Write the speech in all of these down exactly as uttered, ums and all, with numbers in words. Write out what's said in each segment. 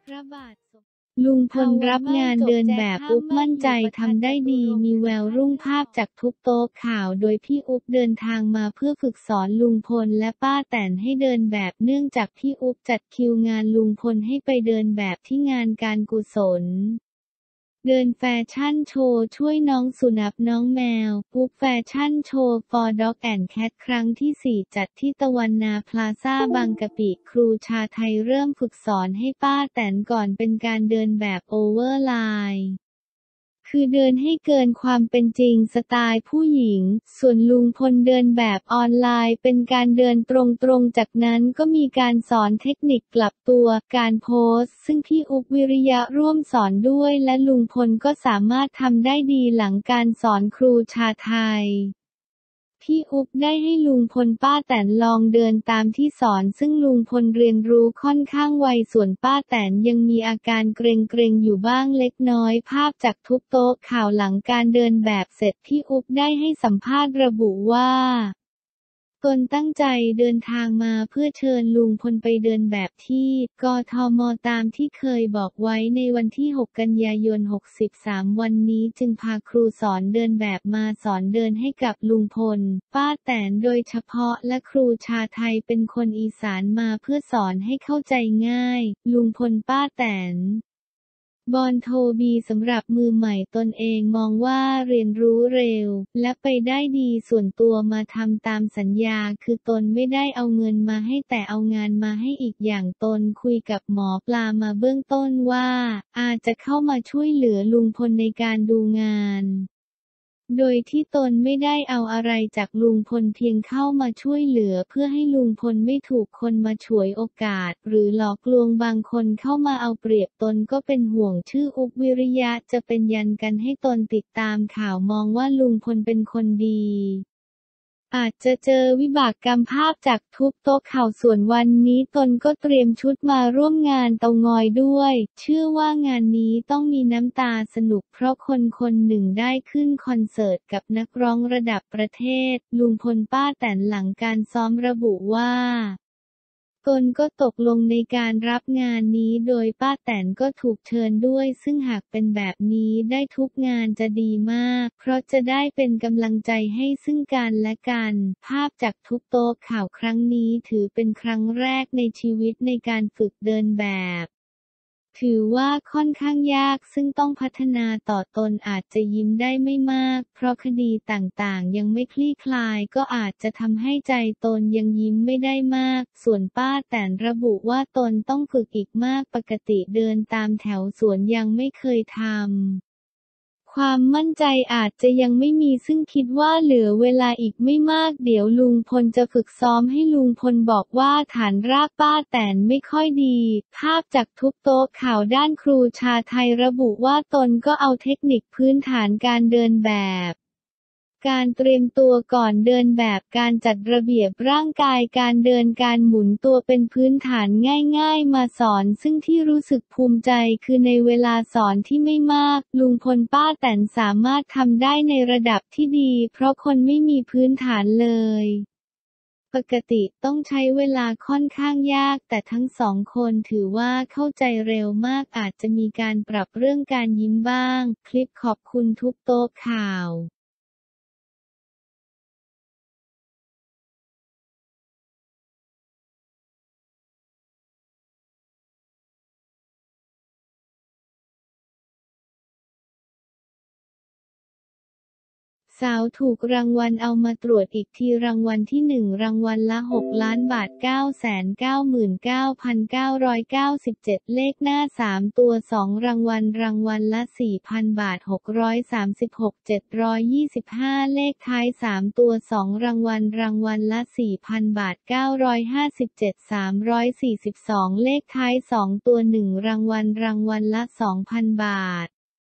พระบาทสมลุงพลรับงานเดินแบบอุ๊บมั่นใจทำได้ดีมีแววรุ่งภาพจากทุกโต๊ะข่าวโดยพี่อุ๊บเดินทางมาเพื่อฝึกสอนลุงพลและป้าแตนให้เดินแบบเนื่องจากพี่อุ๊บจัดคิวงานลุงพลให้ไปเดินแบบที่งานการกุศลเดินแฟชั่นโชว์ช่วยน้องสุนัขน้องแมวอุ๊บแฟชั่นโชว์ for dog and cat ครั้งที่สี่จัดที่ตะวันนาพลาซ่าบางกะปิครูชาไทยเริ่มฝึกสอนให้ป้าแตนก่อนเป็นการเดินแบบโอเวอร์ไลน์คือเดินให้เกินความเป็นจริงสไตล์ผู้หญิงส่วนลุงพลเดินแบบออนไลน์เป็นการเดินตรงๆจากนั้นก็มีการสอนเทคนิคกลับตัวการโพสซึ่งพี่อุ๊บวิริยะร่วมสอนด้วยและลุงพลก็สามารถทำได้ดีหลังการสอนครูชาไทยพี่อุ๊บได้ให้ลุงพลป้าแตนลองเดินตามที่สอนซึ่งลุงพลเรียนรู้ค่อนข้างไวส่วนป้าแตนยังมีอาการเกร็งๆอยู่บ้างเล็กน้อยภาพจากทุกโต๊ะข่าวหลังการเดินแบบเสร็จพี่อุ๊บได้ให้สัมภาษณ์ระบุว่าตนตั้งใจเดินทางมาเพื่อเชิญลุงพลไปเดินแบบที่กทม.ตามที่เคยบอกไว้ในวันที่หกกันยายนหกสามวันนี้จึงพาครูสอนเดินแบบมาสอนเดินให้กับลุงพลป้าแตนโดยเฉพาะและครูชาไทยเป็นคนอีสานมาเพื่อสอนให้เข้าใจง่ายลุงพลป้าแตนบอนโทบีสำหรับมือใหม่ตนเองมองว่าเรียนรู้เร็วและไปได้ดีส่วนตัวมาทำตามสัญญาคือตนไม่ได้เอาเงินมาให้แต่เอางานมาให้อีกอย่างตนคุยกับหมอปลามาเบื้องต้นว่าอาจจะเข้ามาช่วยเหลือลุงพลในการดูงานโดยที่ตนไม่ได้เอาอะไรจากลุงพลเพียงเข้ามาช่วยเหลือเพื่อให้ลุงพลไม่ถูกคนมาฉวยโอกาสหรือหลอกลวงบางคนเข้ามาเอาเปรียบตนก็เป็นห่วงชื่ออุ๊บวิริยะจะเป็นยันกันให้ตนติดตามข่าวมองว่าลุงพลเป็นคนดีอาจจะเจอวิบากกรรมภาพจากทุบโต๊ะข่าวส่วนวันนี้ตนก็เตรียมชุดมาร่วมงานเตางอยด้วยเชื่อว่างานนี้ต้องมีน้ำตาสนุกเพราะคนคนหนึ่งได้ขึ้นคอนเสิร์ตกับนักร้องระดับประเทศลุงพลป้าแตนหลังการซ้อมระบุว่าตนก็ตกลงในการรับงานนี้โดยป้าแตนก็ถูกเชิญด้วยซึ่งหากเป็นแบบนี้ได้ทุกงานจะดีมากเพราะจะได้เป็นกำลังใจให้ซึ่งกันและกันภาพจากทุกโต๊ะข่าวครั้งนี้ถือเป็นครั้งแรกในชีวิตในการฝึกเดินแบบถือว่าค่อนข้างยากซึ่งต้องพัฒนาต่อตนอาจจะยิ้มได้ไม่มากเพราะคดีต่างๆยังไม่คลี่คลายก็อาจจะทำให้ใจตนยังยิ้มไม่ได้มากส่วนป้าแตนระบุว่าตนต้องฝึกอีกมากปกติเดินตามแถวสวนยังไม่เคยทำความมั่นใจอาจจะยังไม่มีซึ่งคิดว่าเหลือเวลาอีกไม่มากเดี๋ยวลุงพลจะฝึกซ้อมให้ลุงพลบอกว่าฐานรากป้าแตนไม่ค่อยดีภาพจากทุบโต๊ะข่าวด้านครูชาไทยระบุว่าตนก็เอาเทคนิคพื้นฐานการเดินแบบการเตรียมตัวก่อนเดินแบบการจัดระเบียบร่างกายการเดินการหมุนตัวเป็นพื้นฐานง่ายๆมาสอนซึ่งที่รู้สึกภูมิใจคือในเวลาสอนที่ไม่มากลุงพลป้าแตนสามารถทำได้ในระดับที่ดีเพราะคนไม่มีพื้นฐานเลยปกติต้องใช้เวลาค่อนข้างยากแต่ทั้งสองคนถือว่าเข้าใจเร็วมากอาจจะมีการปรับเรื่องการยิ้มบ้างคลิปขอบคุณทุกโต๊ะข่าวสาวถูกรางวัลเอามาตรวจอีกทีรางวัลที่หนึ่งรางวัลละหกล้านบาท เก้าแสนเก้าหมื่นเก้าพันเก้าร้อยเก้าสิบเจ็ด เลขหน้าสามตัวสองรางวัลรางวัลละ สี่พัน บาทหกร้อยสามสิบหก เจ็ดร้อยยี่สิบห้าเลขท้ายสามตัวสองรางวัลรางวัลละ สี่พัน บาทเก้าร้อยห้าสิบเจ็ด สามร้อยสี่สิบสองเลขท้ายสองตัวหนึ่งรางวัลรางวัลละ สองพัน บาท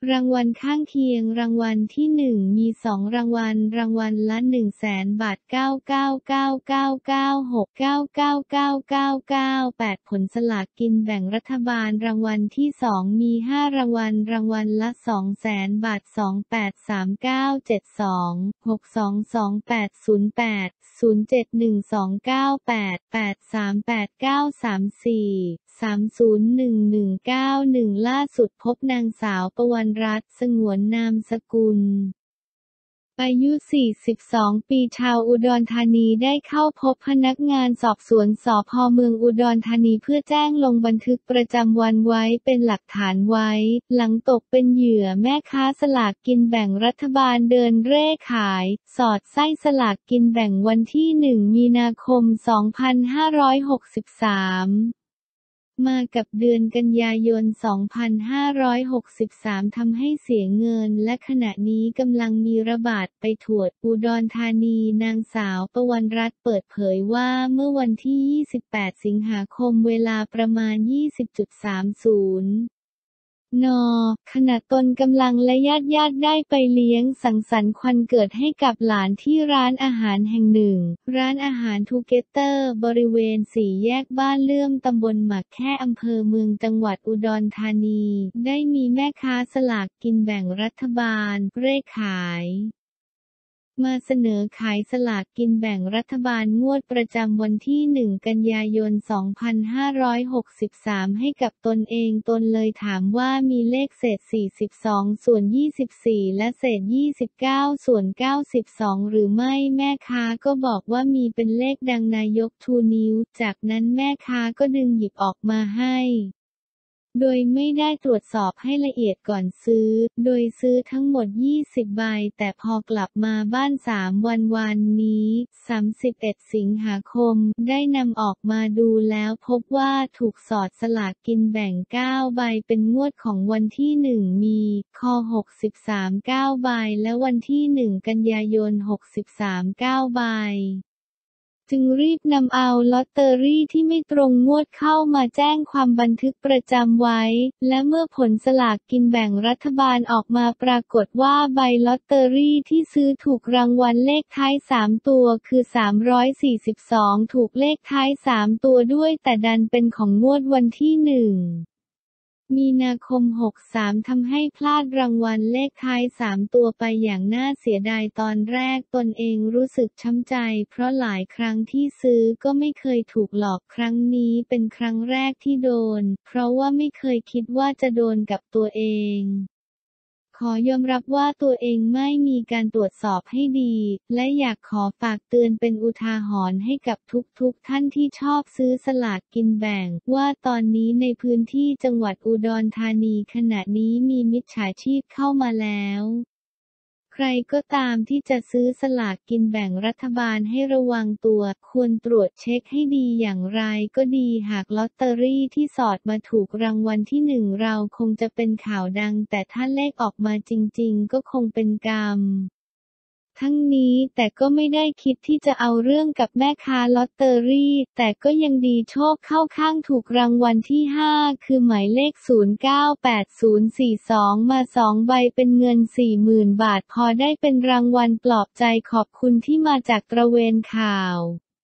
รางวัลข้างเคียงรางวัลที่หนึ่งมีสองรางวัลรางวัลละหนึ่งแสนบาทเก้า เก้า เก้า เก้า เก้า หก เก้า เก้า เก้า เก้า เก้า แปดผลสลากกินแบ่งรัฐบาลรางวัลที่สองมีห้ารางวัลรางวัลละสองแสนบาทสอง แปด สาม เก้า เจ็ด สอง หก สอง สอง แปด ศูนย์ แปด ศูนย์ เจ็ด หนึ่ง สอง เก้า แปด แปด สาม แปด เก้า สาม สี่ สาม ศูนย์ หนึ่ง หนึ่ง เก้า หนึ่งล่าสุดพบนางสาวปวรรณรัตน์สงวนนามสกุลอายุ สี่สิบสอง ปีชาวอุดรธานีได้เข้าพบพนักงานสอบสวนสภ.เมืองอุดรธานีเพื่อแจ้งลงบันทึกประจำวันไว้เป็นหลักฐานไว้หลังตกเป็นเหยื่อแม่ค้าสลากกินแบ่งรัฐบาลเดินเร่ขายสอดไส้สลากกินแบ่งวันที่หนึ่งมีนาคมสองพันห้าร้อยหกสิบสามมากับเดือนกันยายน สองพันห้าร้อยหกสิบสาม ทำให้เสียเงินและขณะนี้กำลังมีระบาดไปทั่วอุดรธานีนางสาวปวรรณรัตน์เปิดเผยว่าเมื่อวันที่ ยี่สิบแปด สิงหาคมเวลาประมาณ ยี่สิบสามน น.ขณะตนกำลังและญาติญาติได้ไปเลี้ยงสังสรรค์วันเกิดให้กับหลานที่ร้านอาหารแห่งหนึ่งร้านอาหารทูเกเตอร์บริเวณสี่แยกบ้านเลื่อมตำบลหมากแค่อำเภอเมืองจังหวัดอุดรธานีได้มีแม่ค้าสลากกินแบ่งรัฐบาลเร่ขายมาเสนอขายสลากกินแบ่งรัฐบาลงวดประจำวันที่หนึ่งกันยายนสองพันห้าร้อยหกสิบสามให้กับตนเองตนเลยถามว่ามีเลขเศษสี่สิบสองส่วนยี่สิบสี่และเศษยี่สิบเก้าส่วนเก้าสิบสองหรือไม่แม่ค้าก็บอกว่ามีเป็นเลขดังนายกชูนิ้วจากนั้นแม่ค้าก็ดึงหยิบออกมาให้โดยไม่ได้ตรวจสอบให้ละเอียดก่อนซื้อโดยซื้อทั้งหมดยี่สิบใบแต่พอกลับมาบ้านสามวันวันนี้สามสิบเอ็ดสิงหาคมได้นำออกมาดูแล้วพบว่าถูกสอดสลากกินแบ่งเก้าใบเป็นงวดของวันที่หนึ่งมีคหกสิบสาม เก้าใบและวันที่หนึ่งกันยายนหกสิบสาม เก้าใบจึงรีบนำเอาลอตเตอรี่ที่ไม่ตรงงวดเข้ามาแจ้งความบันทึกประจำไว้และเมื่อผลสลากกินแบ่งรัฐบาลออกมาปรากฏว่าใบลอตเตอรี่ที่ซื้อถูกรางวัลเลขท้ายสามตัวคือสามร้อยสี่สิบสองถูกเลขท้ายสามตัวด้วยแต่ดันเป็นของงวดวันที่หนึ่งมีนาคมหกสามทำให้พลาดรางวัลเลขท้ายสามตัวไปอย่างน่าเสียดายตอนแรกตนเองรู้สึกช้ำใจเพราะหลายครั้งที่ซื้อก็ไม่เคยถูกหลอกครั้งนี้เป็นครั้งแรกที่โดนเพราะว่าไม่เคยคิดว่าจะโดนกับตัวเองขอยอมรับว่าตัวเองไม่มีการตรวจสอบให้ดีและอยากขอฝากเตือนเป็นอุทาหรณ์ให้กับทุกๆท่านที่ชอบซื้อสลากกินแบ่งว่าตอนนี้ในพื้นที่จังหวัดอุดรธานีขณะนี้มีมิจฉาชีพเข้ามาแล้วใครก็ตามที่จะซื้อสลากกินแบ่งรัฐบาลให้ระวังตัวควรตรวจเช็คให้ดีอย่างไรก็ดีหากลอตเตอรี่ที่สอดมาถูกรางวัลที่หนึ่งเราคงจะเป็นข่าวดังแต่ถ้าเลขออกมาจริงๆก็คงเป็นกรรมทั้งนี้แต่ก็ไม่ได้คิดที่จะเอาเรื่องกับแม่ค้าลอตเตอรี่แต่ก็ยังดีโชคเข้าข้างถูกรางวัลที่ห้าคือหมายเลขศูนย์ เก้า แปด ศูนย์ สี่ สองมาสองใบเป็นเงิน สี่หมื่น บาทพอได้เป็นรางวัลปลอบใจขอบคุณที่มาจากตระเวนข่าว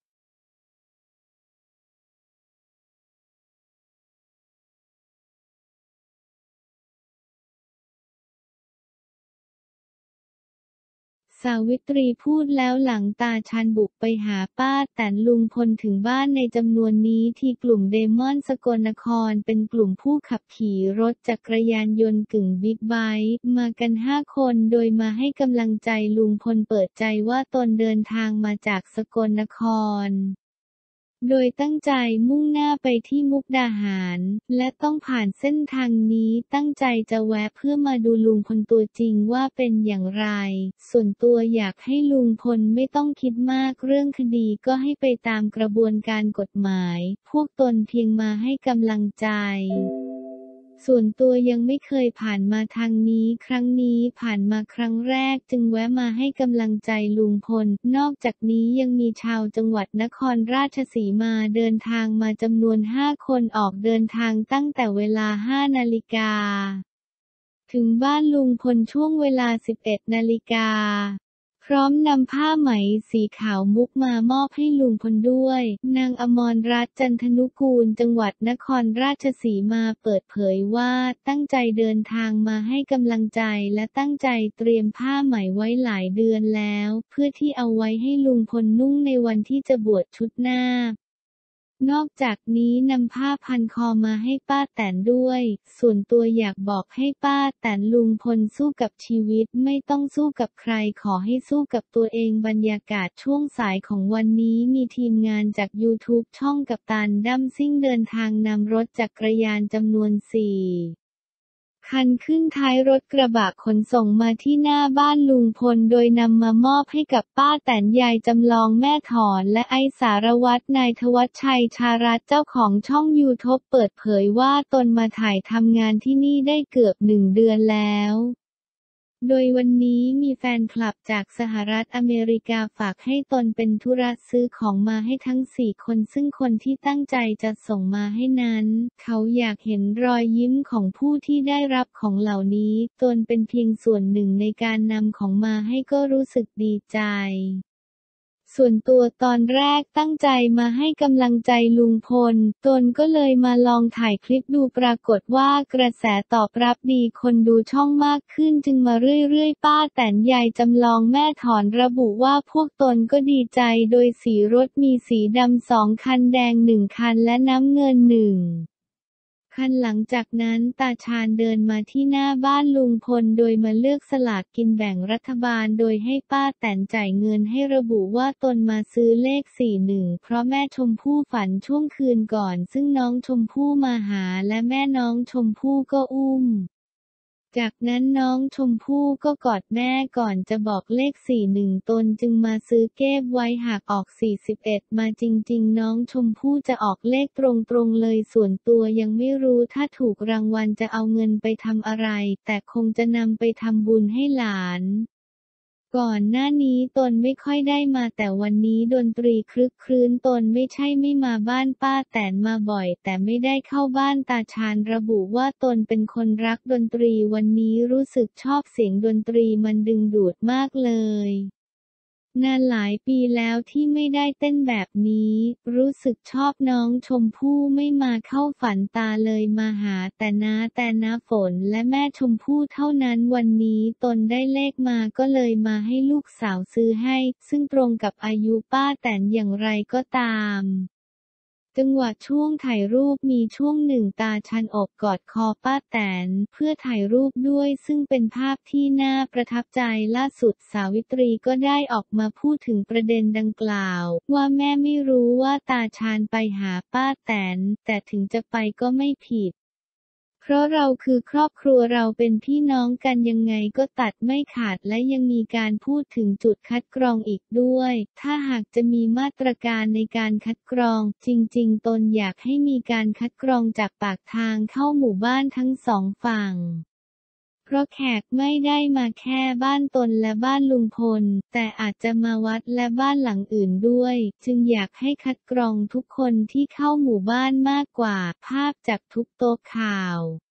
สาวิตรีพูดแล้วหลังตาชาญบุกไปหาป้าแตนลุงพลถึงบ้านในจำนวนนี้ที่กลุ่มเดมอนสกลนครเป็นกลุ่มผู้ขับขี่รถจักรยานยนต์กึ่งบิ๊กไบค์มากันห้าคนโดยมาให้กำลังใจลุงพลเปิดใจว่าตนเดินทางมาจากสกลนครโดยตั้งใจมุ่งหน้าไปที่มุกดาหารและต้องผ่านเส้นทางนี้ตั้งใจจะแวะเพื่อมาดูลุงพลตัวจริงว่าเป็นอย่างไรส่วนตัวอยากให้ลุงพลไม่ต้องคิดมากเรื่องคดีก็ให้ไปตามกระบวนการกฎหมายพวกตนเพียงมาให้กำลังใจส่วนตัวยังไม่เคยผ่านมาทางนี้ครั้งนี้ผ่านมาครั้งแรกจึงแวะมาให้กำลังใจลุงพลนอกจากนี้ยังมีชาวจังหวัดนครราชสีมาเดินทางมาจำนวนห้าคนออกเดินทางตั้งแต่เวลาห้านาฬิกาถึงบ้านลุงพลช่วงเวลา สิบเอ็ด นาฬิกาพร้อมนำผ้าไหมสีขาวมุกมามอบให้ลุงพลด้วย นางอมรรัตน์ จันทนุกูล จังหวัดนครราชสีมาเปิดเผยว่าตั้งใจเดินทางมาให้กำลังใจและตั้งใจเตรียมผ้าไหมไว้หลายเดือนแล้วเพื่อที่เอาไว้ให้ลุงพลนุ่งในวันที่จะบวชชุดนาคนอกจากนี้นำผ้าพันคอมาให้ป้าแตนด้วย ส่วนตัวอยากบอกให้ป้าแตนลุงพลสู้กับชีวิตไม่ต้องสู้กับใครขอให้สู้กับตัวเองบรรยากาศช่วงสายของวันนี้มีทีมงานจาก ยูทูบ ช่องกัปตันดั้มซิ่งเดินทางนำรถจักรยานจำนวน สี่คันขึ้นท้ายรถกระบะขนส่งมาที่หน้าบ้านลุงพลโดยนำมามอบให้กับป้าแตนยายจำลองแม่ถอนและไอสารวัตรนายธวัชชัยชารัตน์เจ้าของช่องยูทูบเปิดเผยว่าตนมาถ่ายทำงานที่นี่ได้เกือบหนึ่งเดือนแล้วโดยวันนี้มีแฟนคลับจากสหรัฐอเมริกาฝากให้ตนเป็นธุระซื้อของมาให้ทั้งสี่คนซึ่งคนที่ตั้งใจจะส่งมาให้นั้นเขาอยากเห็นรอยยิ้มของผู้ที่ได้รับของเหล่านี้ตนเป็นเพียงส่วนหนึ่งในการนำของมาให้ก็รู้สึกดีใจส่วนตัวตอนแรกตั้งใจมาให้กำลังใจลุงพลตนก็เลยมาลองถ่ายคลิปดูปรากฏว่ากระแสตอบรับดีคนดูช่องมากขึ้นจึงมาเรื่อยๆป้าแตนยายจำลองแม่ถอนระบุว่าพวกตนก็ดีใจโดยสีรถมีสีดำสองคันแดงหนึ่งคันและน้ำเงินหนึ่งคันหลังจากนั้นตาชาญเดินมาที่หน้าบ้านลุงพลโดยมาเลือกสลากกินแบ่งรัฐบาลโดยให้ป้าแตนจ่ายเงินให้ระบุว่าตนมาซื้อเลขสี่สิบเอ็ดเพราะแม่ชมพู่ฝันช่วงคืนก่อนซึ่งน้องชมพู่มาหาและแม่น้องชมพู่ก็อุ้มจากนั้นน้องชมพู่ก็กอดแม่ก่อนจะบอกเลขสี่สิบเอ็ดตนจึงมาซื้อเก็บไว้หากออกสี่สิบเอ็ดมาจริงๆน้องชมพู่จะออกเลขตรงๆเลยส่วนตัวยังไม่รู้ถ้าถูกรางวัลจะเอาเงินไปทำอะไรแต่คงจะนำไปทำบุญให้หลานก่อนหน้านี้ตนไม่ค่อยได้มาแต่วันนี้ดนตรีครึกครื้นตนไม่ใช่ไม่มาบ้านป้าแตนมาบ่อยแต่ไม่ได้เข้าบ้านตาชาญระบุว่าตนเป็นคนรักดนตรีวันนี้รู้สึกชอบเสียงดนตรีมันดึงดูดมากเลยนานหลายปีแล้วที่ไม่ได้เต้นแบบนี้รู้สึกชอบน้องชมพู่ไม่มาเข้าฝันตาเลยมาหาแต่น้าแต่น้าฝนและแม่ชมพู่เท่านั้นวันนี้ตนได้เลขมาก็เลยมาให้ลูกสาวซื้อให้ซึ่งตรงกับอายุป้าแตนอย่างไรก็ตามจังหวะช่วงถ่ายรูปมีช่วงหนึ่งตาชันอกกอดคอป้าแตนเพื่อถ่ายรูปด้วยซึ่งเป็นภาพที่น่าประทับใจล่าสุดสาวิตรีก็ได้ออกมาพูดถึงประเด็นดังกล่าวว่าแม่ไม่รู้ว่าตาชาญไปหาป้าแตนแต่ถึงจะไปก็ไม่ผิดเพราะเราคือครอบครัวเราเป็นพี่น้องกันยังไงก็ตัดไม่ขาดและยังมีการพูดถึงจุดคัดกรองอีกด้วยถ้าหากจะมีมาตรการในการคัดกรองจริงๆตนอยากให้มีการคัดกรองจากปากทางเข้าหมู่บ้านทั้งสองฝั่งเพราะแขกไม่ได้มาแค่บ้านตนและบ้านลุงพลแต่อาจจะมาวัดและบ้านหลังอื่นด้วยจึงอยากให้คัดกรองทุกคนที่เข้าหมู่บ้านมากกว่าภาพจากทุกโต๊ะข่าว